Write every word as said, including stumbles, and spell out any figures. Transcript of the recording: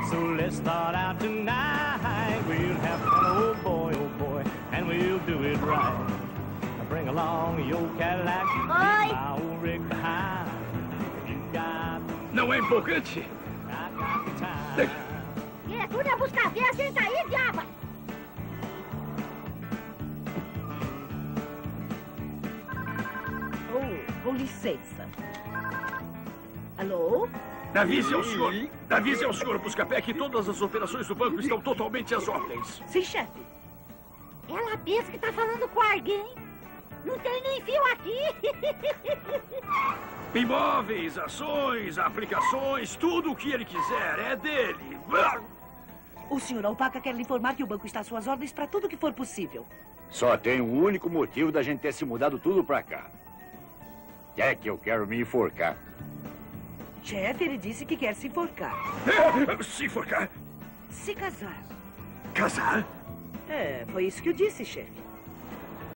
So let's start out tonight. We'll have fun, oh boy, oh boy, and we'll do it right. Bring along your Cadillac. Oi. My old rig behind. You got. Não é empolgante? I got the time. É, tudo é buscar ver, senta aí, diaba. Oh, com licença. Alô? Avise ao senhor. Avise ao senhor Buscapé que todas as operações do banco estão totalmente às ordens. Sim, chefe. Ela pensa que tá falando com alguém. Não tem nem fio aqui. Imóveis, ações, aplicações, tudo o que ele quiser é dele. O senhor Alpaca quer lhe informar que o banco está às suas ordens para tudo o que for possível. Só tem um único motivo da gente ter se mudado tudo pra cá. É que eu quero me enforcar. Chefe, ele disse que quer se enforcar. Se enforcar? Se casar. Casar? É, foi isso que eu disse, chefe.